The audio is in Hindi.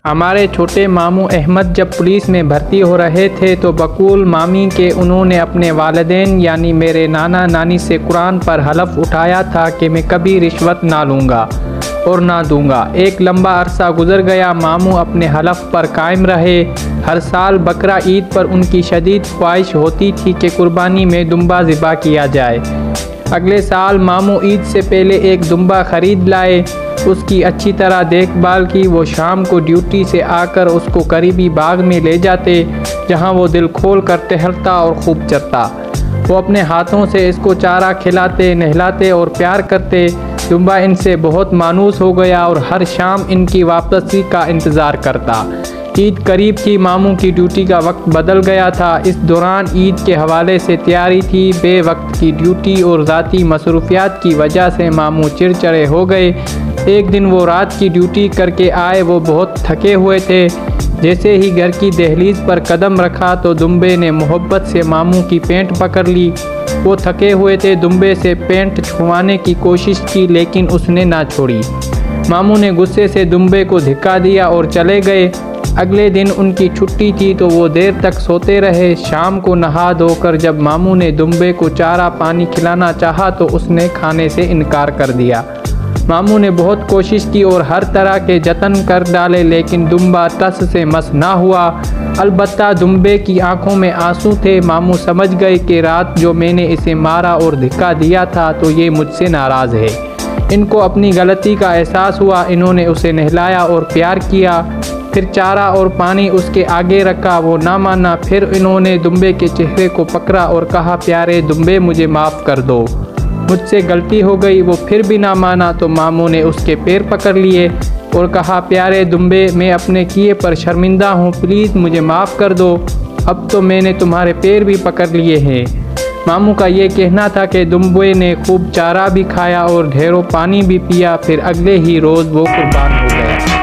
हमारे छोटे मामू अहमद जब पुलिस में भर्ती हो रहे थे तो बकूल मामी के उन्होंने अपने वालिदैन यानी मेरे नाना नानी से कुरान पर हलफ उठाया था कि मैं कभी रिश्वत ना लूँगा और ना दूंगा। एक लंबा अरसा गुजर गया, मामू अपने हलफ पर कायम रहे। हर साल बकरा ईद पर उनकी शदीद ख्वाहिश होती थी कि कुर्बानी में दुम्बा ज़िबा किया जाए। अगले साल मामू ईद से पहले एक दुम्बा ख़रीद लाए, उसकी अच्छी तरह देखभाल की। वो शाम को ड्यूटी से आकर उसको करीबी बाग में ले जाते जहां वो दिल खोल कर टहलता और खूब चरता। वो अपने हाथों से इसको चारा खिलाते, नहलाते और प्यार करते। दुम्बा इनसे बहुत मानूस हो गया और हर शाम इनकी वापसी का इंतज़ार करता। ईद करीब थी, मामू की ड्यूटी का वक्त बदल गया था। इस दौरान ईद के हवाले से तैयारी थी। बेवक्त की ड्यूटी और ज़ाती मसरूफियात की वजह से मामू चिड़चिड़े हो गए। एक दिन वो रात की ड्यूटी करके आए, वो बहुत थके हुए थे। जैसे ही घर की दहलीज पर कदम रखा तो दुम्बे ने मोहब्बत से मामू की पैंट पकड़ ली। वो थके हुए थे, दुम्बे से पैंट छुड़वाने की कोशिश की लेकिन उसने ना छोड़ी। मामू ने गुस्से से दुम्बे को धिक्का दिया और चले गए। अगले दिन उनकी छुट्टी थी तो वो देर तक सोते रहे। शाम को नहा धोकर जब मामू ने दुम्बे को चारा पानी खिलाना चाहा तो उसने खाने से इनकार कर दिया। मामू ने बहुत कोशिश की और हर तरह के जतन कर डाले लेकिन दुम्बा टस से मस ना हुआ। अलबत्ता दुम्बे की आंखों में आंसू थे। मामू समझ गए कि रात जो मैंने इसे मारा और धिक्का दिया था तो ये मुझसे नाराज़ है। इनको अपनी गलती का एहसास हुआ। इन्होंने उसे नहलाया और प्यार किया, फिर चारा और पानी उसके आगे रखा। वो ना माना। फिर इन्होंने दुम्बे के चेहरे को पकड़ा और कहा, प्यारे दुम्बे मुझे माफ़ कर दो, मुझसे गलती हो गई। वो फिर भी ना माना तो मामू ने उसके पैर पकड़ लिए और कहा, प्यारे दुम्बे मैं अपने किए पर शर्मिंदा हूँ, प्लीज़ मुझे माफ़ कर दो। अब तो मैंने तुम्हारे पैर भी पकड़ लिए हैं। मामू का ये कहना था कि दुम्बे ने खूब चारा भी खाया और ढेरों पानी भी पिया। फिर अगले ही रोज़ वो कुर्बान हो गया।